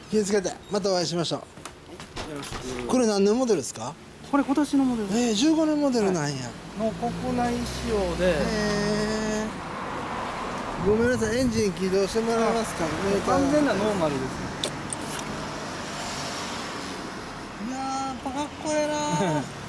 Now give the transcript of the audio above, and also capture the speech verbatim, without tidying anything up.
気をつけてまたお会いしましょう。よろしく。これ何年モデルですか？ これ今年のモデルです。 えー、じゅうごねんモデルなんや、 の国内仕様で、 えー、ごめんなさい、エンジン起動してもらえますか？ 完全なノーマルですね。 いやーやっぱかっこええなー